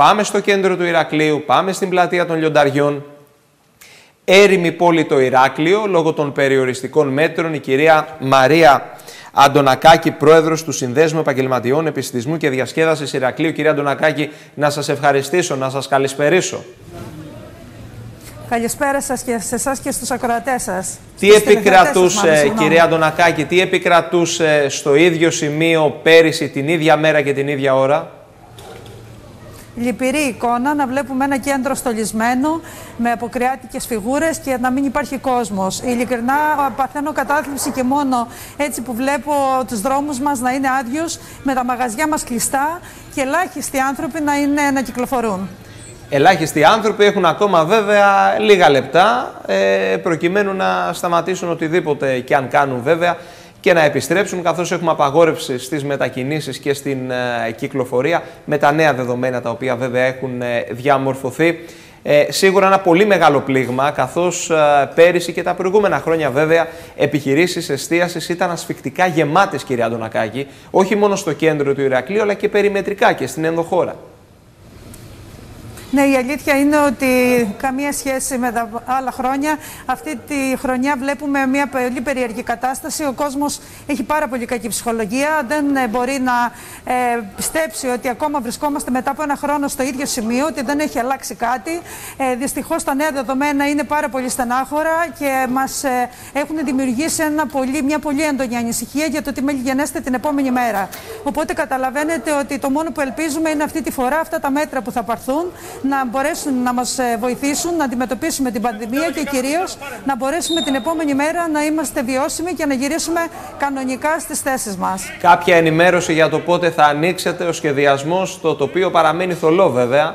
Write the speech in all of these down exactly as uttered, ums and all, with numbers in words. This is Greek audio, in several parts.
πάμε στο κέντρο του Ηρακλείου, πάμε στην πλατεία των Λιονταριών. Έρημη πόλη το Ηράκλειο, λόγω των περιοριστικών μέτρων, η κυρία Μαρία Αντωνακάκη, πρόεδρος του Συνδέσμου Επαγγελματιών Επιστημισμού και Διασκέδασης Ηρακλείου. Κυρία Αντωνακάκη, να σας ευχαριστήσω, να σας καλησπερίσω. Καλησπέρα σας και σε εσάς και στους ακροατές σας. Τι επικρατούσε, κυρία Αντωνακάκη, τι επικρατούσε στο ίδιο σημείο πέρυσι την ίδια μέρα και την ίδια ώρα? Λυπηρή εικόνα, να βλέπουμε ένα κέντρο στολισμένο με αποκριάτικες φιγούρες και να μην υπάρχει κόσμος. Ειλικρινά παθαίνω κατάθλιψη και μόνο έτσι που βλέπω τους δρόμους μας να είναι άδειους, με τα μαγαζιά μας κλειστά και ελάχιστοι άνθρωποι να, είναι, να κυκλοφορούν. Ελάχιστοι άνθρωποι έχουν ακόμα βέβαια λίγα λεπτά ε, προκειμένου να σταματήσουν οτιδήποτε και αν κάνουν βέβαια και να επιστρέψουν, καθώς έχουμε απαγόρευση στις μετακινήσεις και στην ε, κυκλοφορία με τα νέα δεδομένα τα οποία βέβαια έχουν ε, διαμορφωθεί. Ε, σίγουρα ένα πολύ μεγάλο πλήγμα, καθώς ε, πέρυσι και τα προηγούμενα χρόνια βέβαια επιχειρήσεις εστίασης ήταν ασφικτικά γεμάτες, κυρία Αντωνακάκη, όχι μόνο στο κέντρο του Ηρακλείου αλλά και περιμετρικά και στην ενδοχώρα. Ναι, η αλήθεια είναι ότι καμία σχέση με τα άλλα χρόνια. Αυτή τη χρονιά βλέπουμε μια πολύ περίεργη κατάσταση. Ο κόσμος έχει πάρα πολύ κακή ψυχολογία. Δεν μπορεί να ε, πιστέψει ότι ακόμα βρισκόμαστε μετά από ένα χρόνο στο ίδιο σημείο, ότι δεν έχει αλλάξει κάτι. Ε, δυστυχώς τα νέα δεδομένα είναι πάρα πολύ στενάχωρα και μας ε, έχουν δημιουργήσει ένα πολύ, μια πολύ έντονη ανησυχία για το τι μεγενέστε την επόμενη μέρα. Οπότε καταλαβαίνετε ότι το μόνο που ελπίζουμε είναι αυτή τη φορά αυτά τα μέτρα που θα πάρθουν να μπορέσουν να μας βοηθήσουν να αντιμετωπίσουμε την πανδημία και κυρίως να μπορέσουμε την επόμενη μέρα να είμαστε βιώσιμοι και να γυρίσουμε κανονικά στις θέσεις μας. Κάποια ενημέρωση για το πότε θα ανοίξετε? Ο σχεδιασμός, το τοπίο παραμένει θολό βέβαια.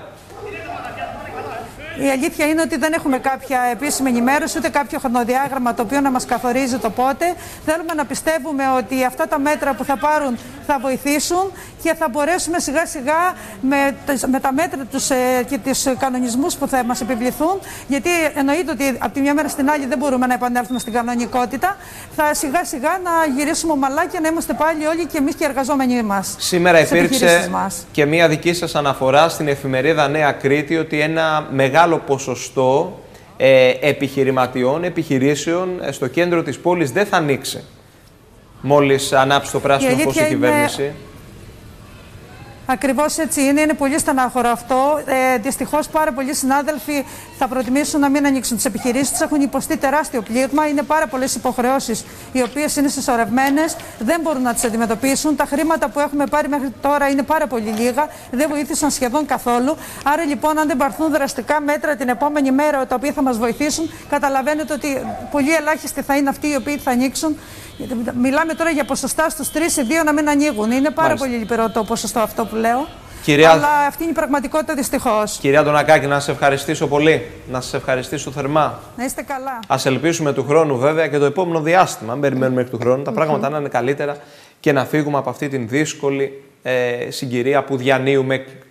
Η αλήθεια είναι ότι δεν έχουμε κάποια επίσημη ενημέρωση, ούτε κάποιο χρονοδιάγραμμα το οποίο να μας καθορίζει το πότε. Θέλουμε να πιστεύουμε ότι αυτά τα μέτρα που θα πάρουν θα βοηθήσουν και θα μπορέσουμε σιγά σιγά με, με τα μέτρα τους ε, και τους κανονισμούς που θα μας επιβληθούν, γιατί εννοείται ότι από τη μια μέρα στην άλλη δεν μπορούμε να επανέλθουμε στην κανονικότητα, θα σιγά σιγά να γυρίσουμε ομαλά και να είμαστε πάλι όλοι και εμείς και οι εργαζόμενοι μας. Σήμερα υπήρξε και μια δική σας αναφορά στην εφημερίδα Νέα Κρήτη ότι ένα μεγάλο ποσοστό ε, επιχειρηματιών, επιχειρήσεων ε, στο κέντρο της πόλης δεν θα ανοίξει μόλις ανάψει το πράσινο φως η κυβέρνηση. Είναι... Ακριβώς έτσι είναι, είναι πολύ στενάχωρο αυτό. Ε, δυστυχώς πάρα πολλοί συνάδελφοι θα προτιμήσουν να μην ανοίξουν τις επιχειρήσεις τους. Έχουν υποστεί τεράστιο πλήγμα. Είναι πάρα πολλές υποχρεώσεις οι οποίες είναι συσσωρευμένες, δεν μπορούν να τις αντιμετωπίσουν. Τα χρήματα που έχουμε πάρει μέχρι τώρα είναι πάρα πολύ λίγα, δεν βοήθησαν σχεδόν καθόλου. Άρα λοιπόν, αν δεν πάρθουν δραστικά μέτρα την επόμενη μέρα τα οποία θα μας βοηθήσουν, καταλαβαίνετε ότι πολύ ελάχιστοι θα είναι αυτοί οι οποίοι θα ανοίξουν. Μιλάμε τώρα για ποσοστά στους τρεις ή δύο να μην ανοίγουν. Είναι πάρα Μάλιστα. πολύ λυπηρό το ποσοστό αυτό που λέω. Κυρία... Αλλά αυτή είναι η πραγματικότητα δυστυχώς. Κυρία Αντωνακάκη, να σας ευχαριστήσω πολύ. Να σας ευχαριστήσω θερμά. Να είστε καλά. Ας ελπίσουμε του χρόνου βέβαια και το επόμενο διάστημα, αν περιμένουμε μέχρι του χρόνου, τα πράγματα να είναι καλύτερα και να φύγουμε από αυτή την δύσκολη ε, συγκυρία που διανύουμε